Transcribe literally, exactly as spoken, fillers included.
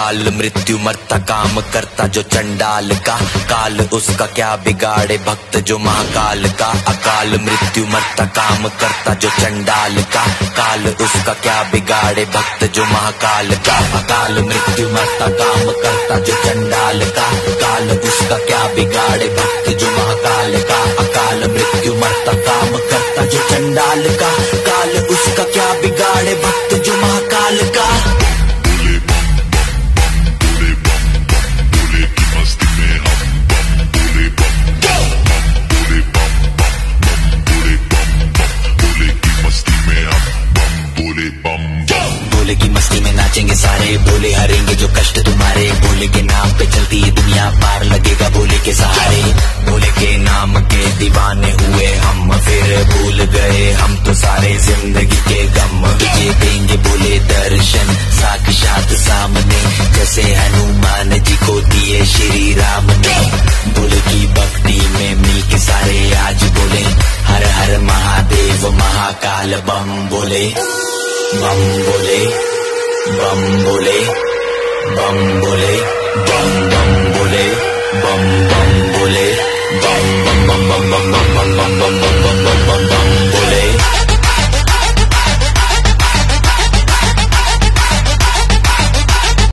अकाल मृत्यु मरता काम करता जो चंडाल का, काल उसका क्या बिगाड़े भक्त जो महाकाल का। अकाल मृत्यु मरता काम करता जो चंडाल का, काल उसका क्या बिगाड़े भक्त जो महाकाल का। अकाल मृत्यु मरता काम करता जो चंडाल का, काल उसका क्या बिगाड़े भक्त जो महाकाल का। अकाल मृत्यु मरता काम करता जो चंडाल का, काल उसका क्या बिगाड़े भक्त जो महाकाल का। भोले की मस्ती में नाचेंगे सारे, भोले हरेंगे जो कष्ट तुम्हारे। भोले के नाम पे चलती है दुनिया, पार लगेगा भोले के सहारे। भोले के नाम के दीवाने हुए हम, फिर भूल गए हम तो सारे जिंदगी के गम। तुझे देंगे भोले दर्शन साक्षात सामने, जैसे हनुमान जी को दिए श्री राम ने। भोले की भक्ति में मिल के सारे आज बोले, हर हर महादेव महाकाल बम बोले। बम बोले, बम बोले, बम बोले।